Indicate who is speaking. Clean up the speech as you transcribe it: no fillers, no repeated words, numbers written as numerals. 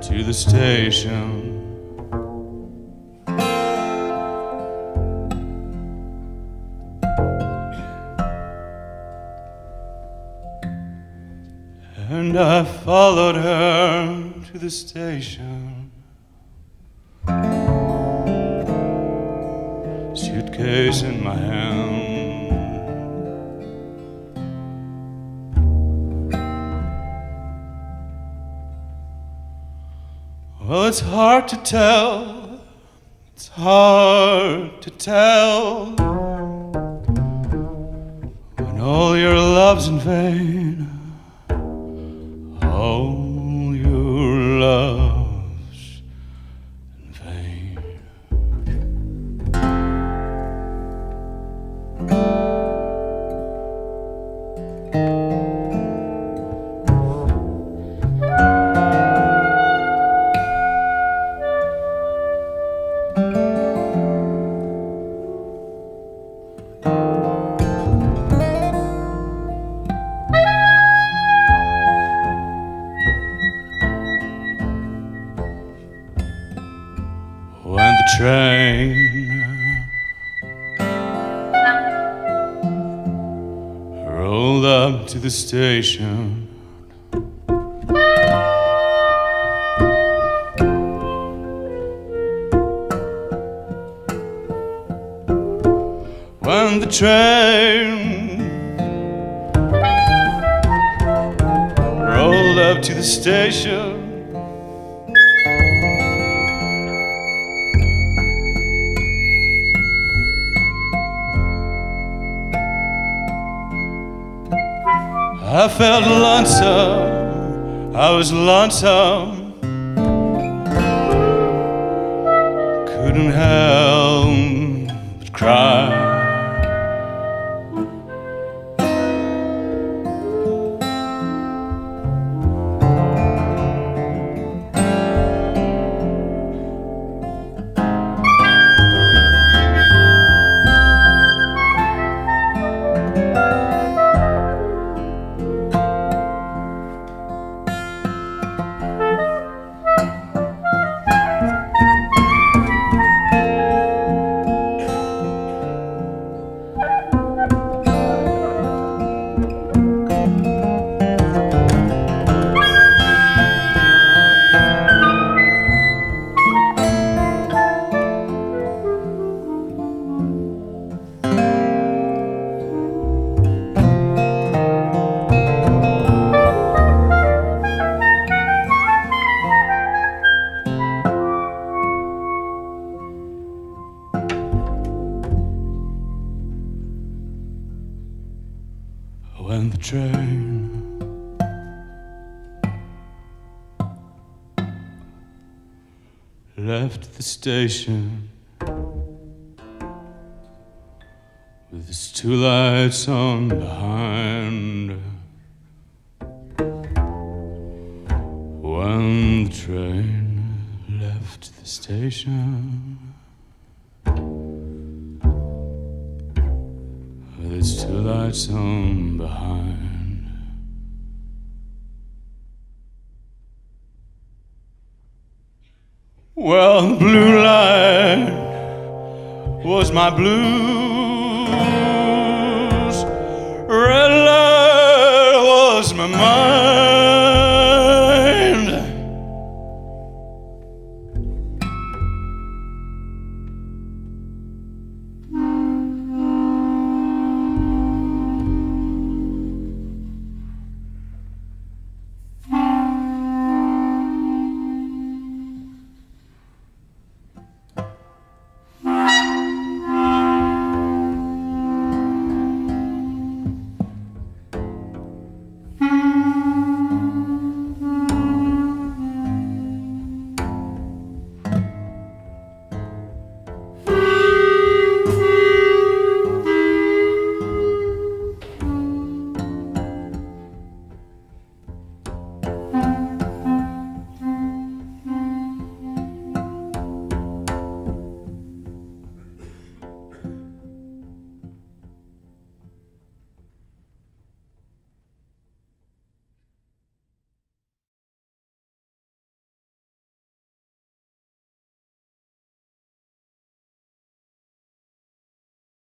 Speaker 1: to the station. And I followed her to the station, suitcase in my hand. Well, it's hard to tell, it's hard to tell, when all your love's in vain. All your love's in vain. When the train rolled up to the station, when the train rolled up to the station, I felt lonesome, I was lonesome, couldn't help but cry. When the train left the station with its two lights on behind, when the train left the station with its two lights on behind, well, the blue line was my blue